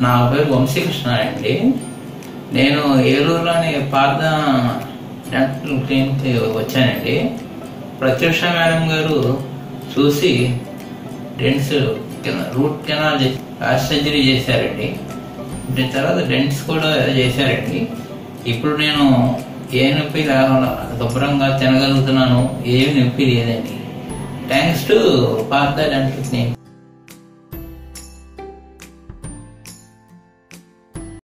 నా పేరు వంశీకృష్ణ అండి. నేను ఏలూరులోని పార్థ డెంటల్ క్లినిక్కి వచ్చానండి. ప్రత్యూష మేడం గారు చూసి డెంట్స్ రూట్ కెనాల్ సర్జరీ చేశారండి. తర్వాత డెంట్స్ కూడా చేశారండి. ఇప్పుడు నేను ఏ నొప్పి లేకుండా శుభ్రంగా తినగలుగుతున్నాను, ఏమి నొప్పి లేదండి. Thanks to Partha dental clinic.